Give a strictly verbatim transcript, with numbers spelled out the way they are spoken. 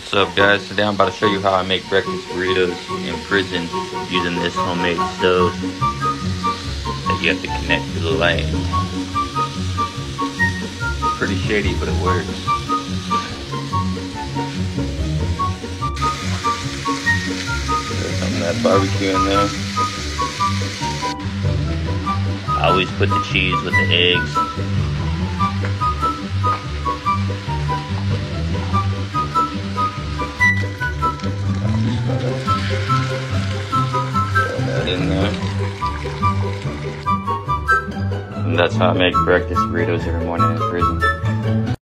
What's up, guys? Today I'm about to show you how I make breakfast burritos in prison using this homemade stove that you have to connect to the light. Pretty shady, but it works. There's some of that barbecue in there. I always put the cheese with the eggs. In there. And that's how I make breakfast burritos every morning in prison.